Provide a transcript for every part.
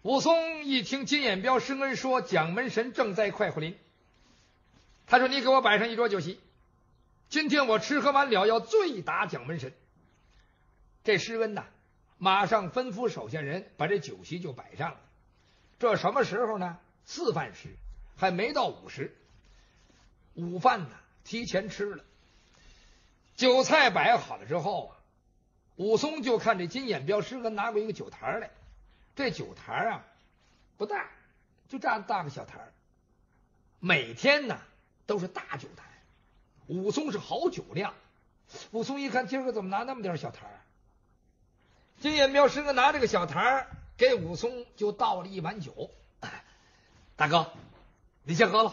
武松一听金眼彪施恩说蒋门神正在快活林，他说：“你给我摆上一桌酒席，今天我吃喝完了要醉打蒋门神。”这施恩呐，马上吩咐手下人把这酒席就摆上了。这什么时候呢？4饭时，还没到5时。午饭呢提前吃了。酒菜摆好了之后啊，武松就看这金眼彪施恩拿过一个酒坛来。这酒坛啊不大，就这样大个小坛，每天呢都是大酒坛。武松是好酒量。武松一看，今儿个怎么拿那么点小坛？金眼彪施恩拿这个小坛给武松就倒了一碗酒。大哥，你先喝了。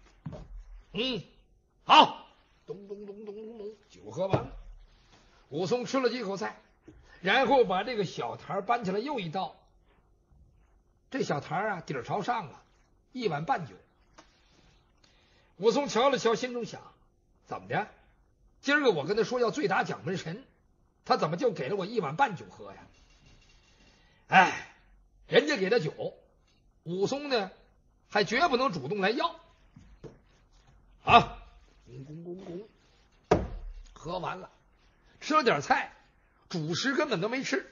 好。咚咚咚咚咚咚，酒喝完了。武松吃了几口菜，然后把这个小坛搬起来又一倒。这小坛啊底儿朝上啊，1碗半酒。武松瞧了瞧，心中想：怎么的？今儿个我跟他说要醉打蒋门神，他怎么就给了我1碗半酒喝呀？哎，人家给他酒，武松呢还绝不能主动来要。喝完了，吃了点菜，主食根本都没吃。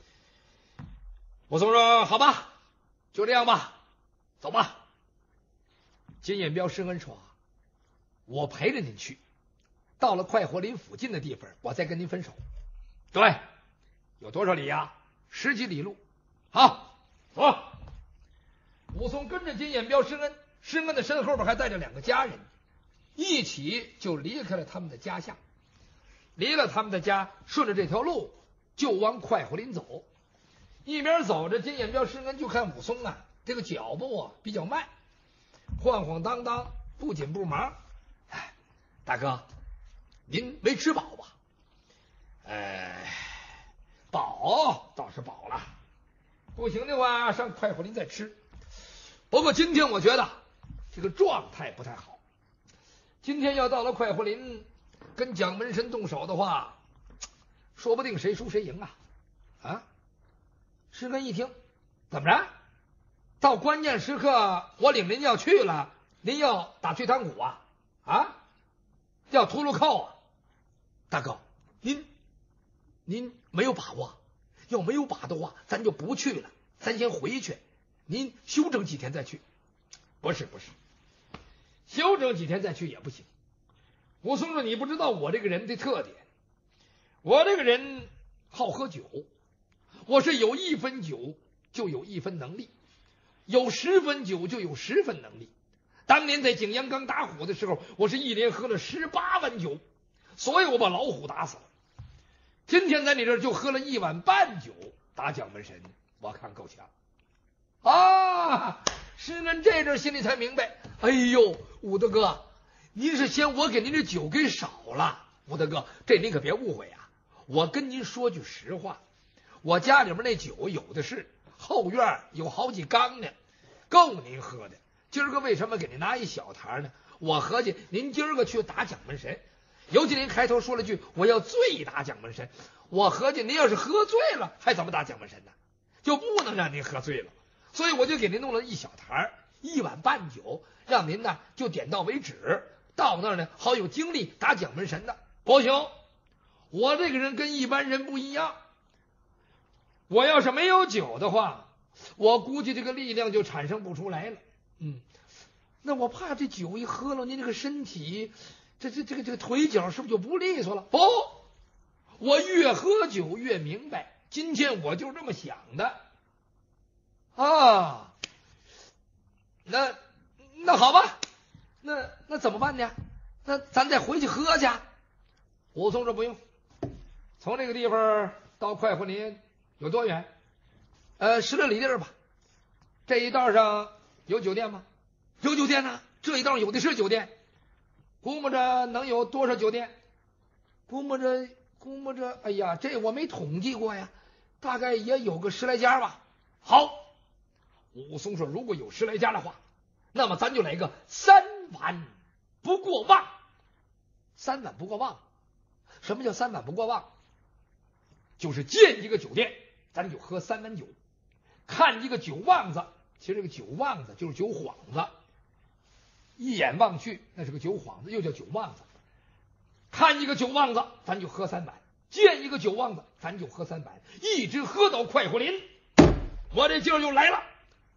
武松说：“好吧，就这样吧，走吧。”金眼彪施恩说：“我陪着您去，到了快活林附近的地方，我再跟您分手。”对，有多少里呀？10几里路。好，走。武松跟着金眼彪施恩，施恩的身后边还带着2个家人，一起就离开了他们的家乡。离了他们的家，顺着这条路就往快活林走。一边走着，金眼彪施恩就看武松啊，这个脚步啊比较慢，晃晃荡荡，不紧不忙。哎，大哥，您没吃饱吧？饱倒是饱了，不行的话上快活林再吃。不过今天我觉得这个状态不太好，今天要到了快活林跟蒋门神动手的话，说不定谁输谁赢啊！施恩一听，怎么着？到关键时刻我领您要去了，您要打退堂鼓要秃噜扣啊！大哥，您没有把握，要没有把的话，咱就不去了，咱先回去，您休整几天再去。不是，休整几天再去也不行。武松说：“你不知道我这个人的特点，我这个人好喝酒，我是有1分酒就有1分能力，有10分酒就有10分能力。当年在景阳冈打虎的时候，我是一连喝了18碗酒，所以我把老虎打死了。今天在你这儿就喝了1碗半酒打蒋门神，我看够呛啊！”施恩这阵心里才明白，哎呦，武大哥，您是嫌我给您这酒给少了。武大哥，这您可别误会啊，我跟您说句实话，我家里面那酒有的是，后院有好几缸呢，够您喝的。今儿个为什么给您拿一小坛呢？我合计您今儿个去打蒋门神，尤其您开头说了句我要醉打蒋门神，我合计您要是喝醉了还怎么打蒋门神呢？就不能让您喝醉了，所以我就给您弄了一小坛1碗半酒，让您呢就点到为止，到那儿呢好有精力打蒋门神的。不行，我这个人跟一般人不一样，我要是没有酒的话，我估计这个力量就产生不出来了。那我怕这酒一喝了，您这个身体这个腿脚是不是就不利索了？不，我越喝酒越明白，今天我就这么想的啊。那好吧，那怎么办呢？那咱再回去喝去。武松说不用，从这个地方到快活林有多远？10来里地儿吧。这一道上有酒店吗？有酒店呢，这一道有的是酒店。估摸着能有多少酒店？估摸着，哎呀，这我没统计过呀，大概也有个10来家吧。好，武松说如果有10来家的话，那么咱就来个3碗不过望。3碗不过望，什么叫3碗不过望？就是建一个酒店，咱就喝3碗酒， 看一个酒旺子，其实这个酒旺子就是酒幌子，一眼望去那是个酒幌子，又叫酒旺子。看一个酒旺子，咱就喝3碗；见一个酒旺子，咱就喝3碗，一直喝到快活林。我这劲儿就来了。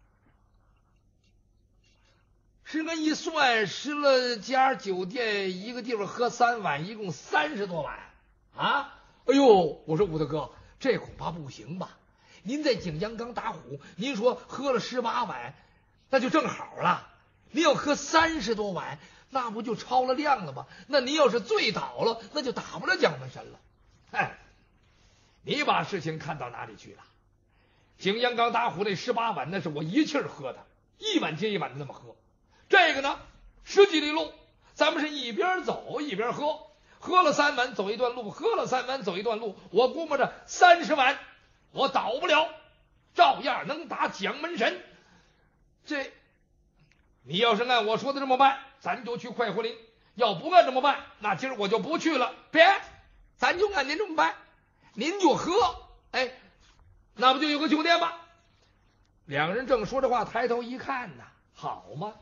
师根一算，十了家酒店一个地方喝3碗，一共30多碗啊！哎呦，我说武大哥，这恐怕不行吧？您在景阳冈打虎，您说喝了18碗，那就正好了。您要喝30多碗，那不就超了量了吗？那您要是醉倒了，那就打不了蒋门神了。哎，你把事情看到哪里去了？景阳冈打虎那18碗，那是我一气儿喝的，一碗接一碗的那么喝。这个呢，10几里路，咱们是一边走一边喝，喝了3碗走一段路，喝了3碗走一段路，我估摸着30碗我倒不了，照样能打蒋门神。这你要是按我说的这么办，咱就去快活林；要不按这么办，那今儿我就不去了。别，咱就按您这么办，您就喝，哎，那不就有个酒店吗？两人正说着话，抬头一看呐，好嘛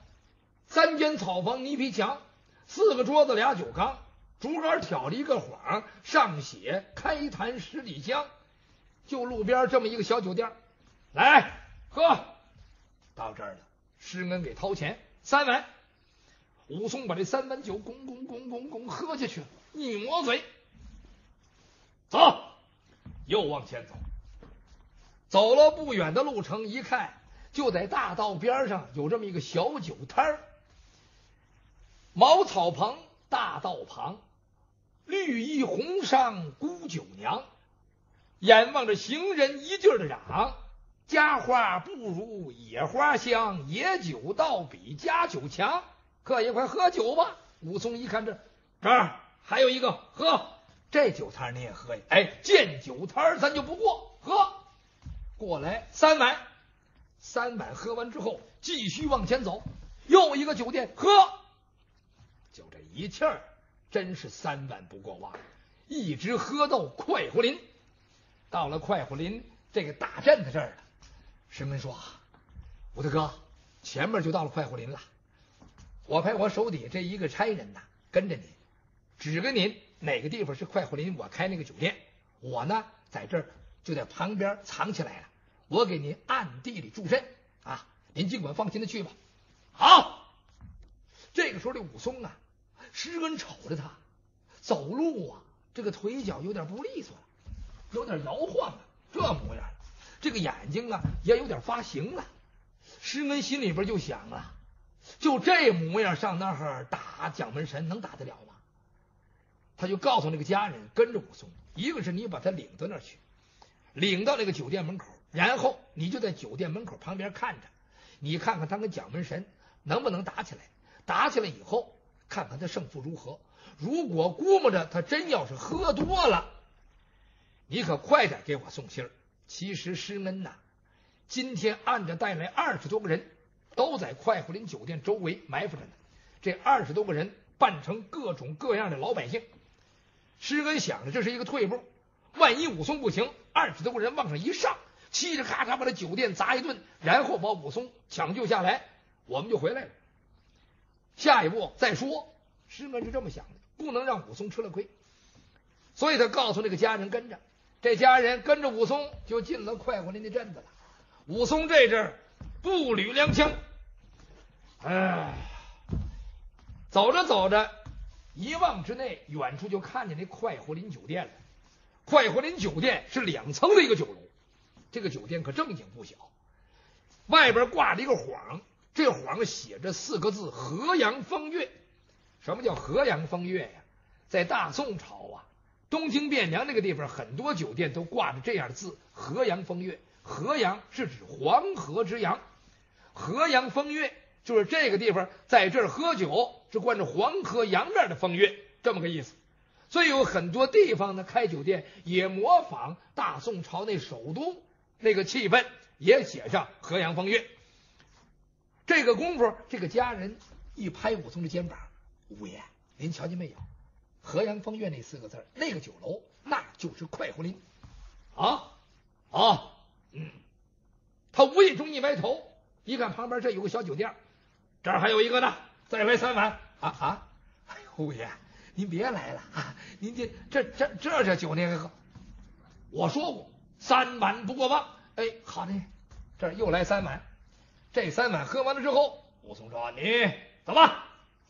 ，3间草房泥皮墙，4个桌子俩酒缸，竹竿挑了一个幌，上写开坛10里香。就路边这么一个小酒店，来喝。到这儿了，施恩给掏钱3碗，武松把这3碗酒拱喝下去了，一抹嘴，走，又往前走。走了不远的路程，一看就在大道边上有这么一个小酒摊儿，茅草棚大道旁，绿衣红裳姑酒娘，眼望着行人一劲儿的嚷，家花不如野花香，野酒倒比家酒强。客爷快喝酒吧。武松一看这儿还有一个，喝，这酒摊你也喝呀？哎，见酒摊咱就不过，喝过来3碗。3碗喝完之后继续往前走，又一个酒店，喝，就这一气儿真是3碗不过望，一直喝到快活林。到了快活林这个大镇的这儿了，石门说：“武大哥，前面就到了快活林了。我派我手底下这一个差人呐，跟着您，指给您哪个地方是快活林，我开那个酒店。我呢，在这儿就在旁边藏起来了，我给您暗地里助阵啊，您尽管放心的去吧。”好。这个时候这武松啊，施恩瞅着他走路啊，这个腿脚有点不利索了，有点摇晃了，这模样，这个眼睛啊也有点发形了。施恩心里边就想啊，就这模样上那儿打蒋门神能打得了吗？他就告诉那个家人跟着武松，一个是你把他领到那儿去，领到那个酒店门口，然后你就在酒店门口旁边看着，你看看他跟蒋门神能不能打起来，打起来以后看看他胜负如何。如果估摸着他真要是喝多了，你可快点给我送信儿。其实施恩呐，今天按着带来20多个人，都在快活林酒店周围埋伏着呢。这20多个人扮成各种各样的老百姓。施恩想着这是一个退步，万一武松不行，20多个人往上一上，嘁哩咔嚓把这酒店砸一顿，然后把武松抢救下来，我们就回来了。下一步再说。施恩是这么想的，不能让武松吃了亏，所以他告诉那个家人跟着，这家人跟着武松就进了快活林的镇子了。武松这阵儿步履踉跄，走着走着，一望之内，远处就看见那快活林酒店了。快活林酒店是2层的一个酒楼，这个酒店可正经不小，外边挂着一个幌，这幌写着4个字：河阳风月。什么叫河阳风月呀？在大宋朝啊，东京汴梁那个地方很多酒店都挂着这样的字：河阳风月。河阳是指黄河之阳，河阳风月就是这个地方在这儿喝酒是观着黄河阳面的风月，这么个意思。所以有很多地方呢开酒店也模仿大宋朝那首都那个气氛，也写上河阳风月。这个功夫，这个家人一拍武松的肩膀：“五爷，您瞧见没有？河阳风月那4个字，那个酒楼那就是快活林啊！” 他无意中一歪头，一看旁边这有个小酒店，这儿还有一个呢，再来3碗啊！哎呦，侯爷，您别来了啊！您这酒那个，我说过3碗不过望。哎，好的，这又来3碗。这3碗喝完了之后，武松说：“你走吧。”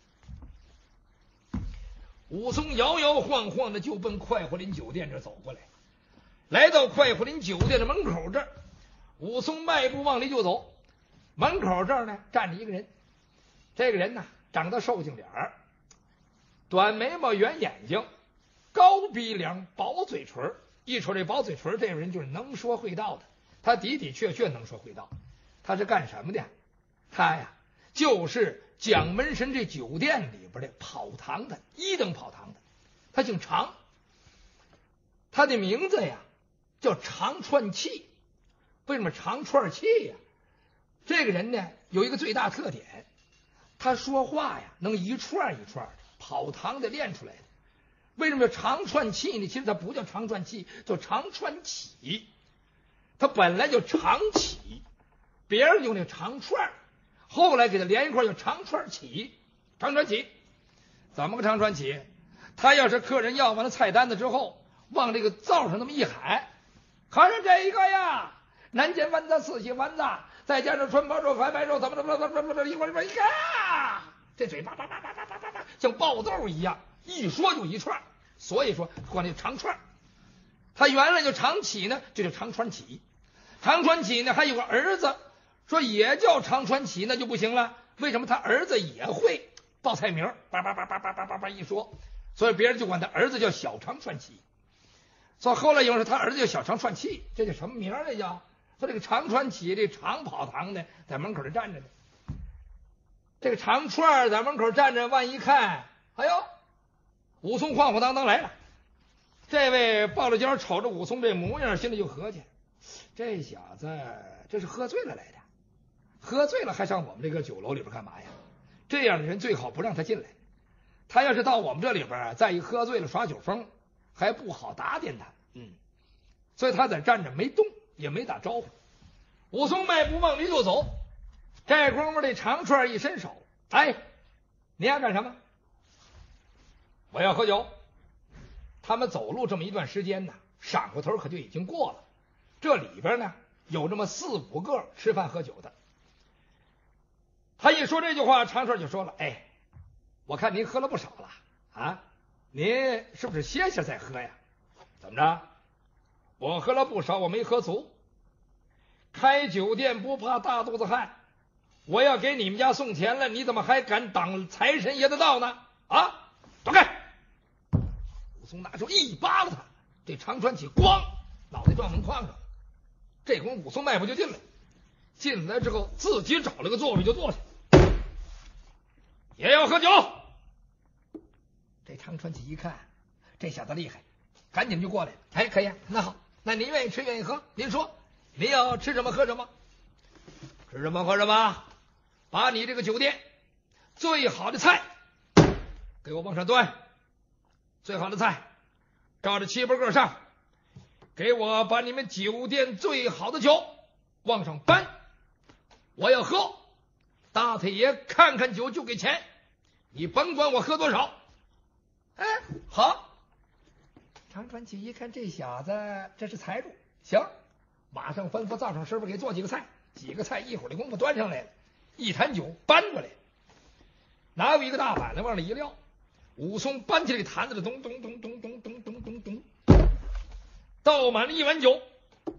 武松摇摇晃晃的就奔快活林酒店这走过来。来到快活林酒店的门口这儿，武松迈步往里就走。门口这儿呢站着一个人，这个人呢长得瘦净脸儿，短眉毛圆眼睛，高鼻梁薄嘴唇。一瞅这薄嘴唇，这个人就是能说会道的。他的的确确能说会道。他是干什么的？他呀就是蒋门神这酒店里边的跑堂的，1等跑堂的。他姓常，他的名字呀叫常串气。为什么常串气呀？这个人呢有一个最大特点，他说话呀能一串一串的，跑堂的练出来的。为什么叫常串气呢？其实他不叫常串气，叫常串起。他本来叫常起，别人用那长串，后来给他连一块叫长串起。长串起怎么个长串起？他要是客人要完了菜单子之后，往这个灶上那么一喊：“看上这一个呀，南煎丸子、4喜丸子，再加上春包肉、白肉，怎么一块一个，这嘴巴像爆豆一样，一说就一串。所以说管这长串。他原来就常起呢，就叫常传起。常传起呢还有个儿子，说也叫常传起，那就不行了。为什么？他儿子也会报菜名，叭一说，所以别人就管他儿子叫小常传起。所以后来有人说他儿子叫小常串气，这叫什么名来叫？说这个常传起这常跑堂呢，在门口这站着呢。这个长串在门口站着，万一看，哎呦，武松晃晃荡荡来了。这位抱着肩瞅着武松这模样，心里就合计：这小子这是喝醉了来的，喝醉了还上我们这个酒楼里边干嘛呀？这样的人最好不让他进来。他要是到我们这里边，再一喝醉了耍酒疯，还不好打点他。所以他在站着没动，也没打招呼。武松迈步往里就走。这功夫这长串一伸手：“哎，你要干什么？”“我要喝酒。”他们走路这么一段时间呢，晌午头可就已经过了。这里边呢有这么4、5个吃饭喝酒的。他一说这句话，长串就说了：“哎，我看您喝了不少了啊，您是不是歇歇再喝呀？”“怎么着？我喝了不少，我没喝足。开酒店不怕大肚子汉，我要给你们家送钱了，你怎么还敢挡财神爷的道呢？啊，走开！”武松拿手一扒拉他，这长川起咣，脑袋撞门框上了。这会儿武松迈步就进来，进来之后自己找了个座位就坐下，也要喝酒。这长川起一看这小子厉害，赶紧就过来：“哎，可以，那好，那您愿意吃愿意喝，您说您要吃什么喝什么？吃什么喝什么？把你这个酒店最好的菜给我往上端，最好的菜照着7、8个上，给我把你们酒店最好的酒往上搬，我要喝，大太爷看看酒就给钱，你甭管我喝多少。”“哎，好。”长川起一看这小子这是财主，行，马上吩咐灶上师傅给做几个菜，几个菜一会儿的功夫端上来了，一坛酒搬过来，拿过一个大板来往里一撂。武松搬起来坛子里，咚咚咚咚咚咚咚咚咚，倒满了1碗酒。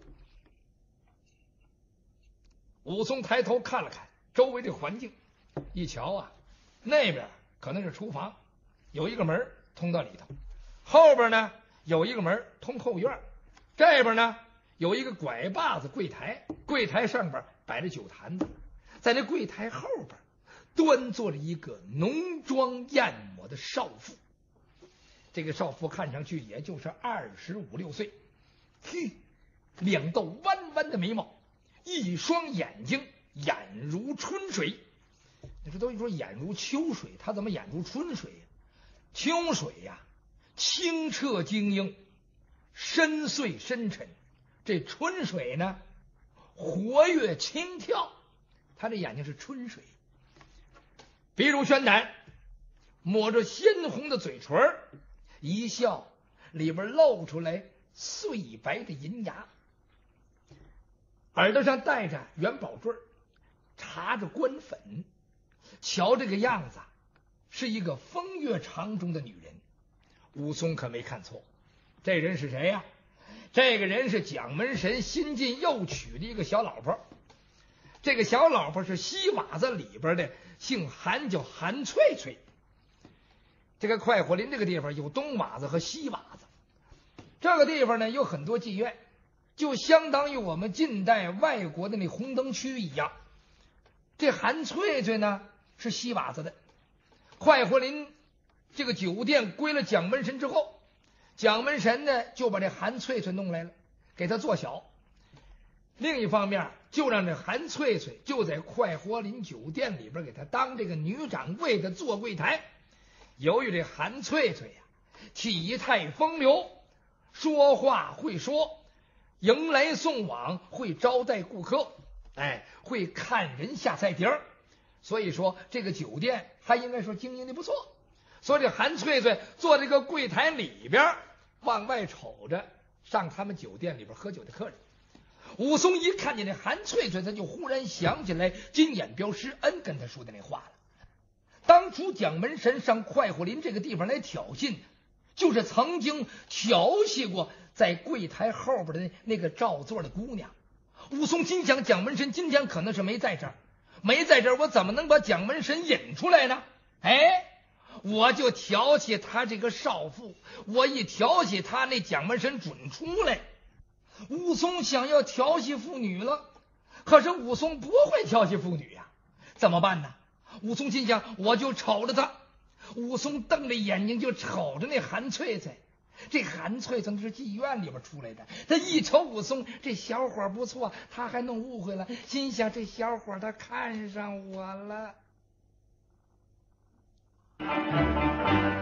武松抬头看了看周围这环境，一瞧啊，那边可能是厨房，有一个门通到里头，后边呢有一个门通后院，这边呢有一个拐把子柜台，柜台上边摆着酒坛子，在那柜台后边端坐着一个浓妆艳抹的少妇。这个少妇看上去也就是25、26岁，两道弯弯的眉毛，一双眼睛眼如春水。你说都说眼如秋水，他怎么眼如春水呀？秋水呀清澈晶莹，深邃深沉，这春水呢活跃轻跳，他的眼睛是春水，鼻如宣胆，抹着鲜红的嘴唇，一笑里边露出来碎白的银牙，耳朵上戴着元宝坠，插着官粉，瞧这个样子是一个风月场中的女人。武松可没看错，这人是谁呀？这个人是蒋门神新晋又娶的一个小老婆，这个小老婆是西瓦子里边的，姓韩，叫韩翠翠。这个快活林这个地方有东瓦子和西瓦子，这个地方呢有很多妓院，就相当于我们近代外国的那红灯区一样。这韩翠翠呢是西瓦子的，快活林这个酒店归了蒋门神之后，蒋门神呢就把这韩翠翠弄来了，给他做小。另一方面就让这韩翠翠就在快活林酒店里边给他当这个女掌柜的，做柜台。由于这韩翠翠呀体态风流，说话会说，迎来送往，会招待顾客，会看人下菜碟儿，所以说这个酒店还应该说经营的不错。所以这韩翠翠坐这个柜台里边往外瞅着上他们酒店里边喝酒的客人。武松一看见这韩翠翠，他就忽然想起来金眼彪施恩跟他说的那话了。当初蒋门神上快活林这个地方来挑衅，就是曾经调戏过在柜台后边的那个照座的姑娘。武松心想，蒋门神今天可能是没在这儿，我怎么能把蒋门神引出来呢？我就调戏他这个少妇，我一调戏他，那蒋门神准出来。武松想要调戏妇女了，可是武松不会调戏妇女呀，怎么办呢？武松心想，我就瞅着他。武松瞪着眼睛就瞅着那韩翠翠。这韩翠翠是妓院里边出来的，他一瞅武松，这小伙不错，他还弄误会了，心想这小伙他看上我了。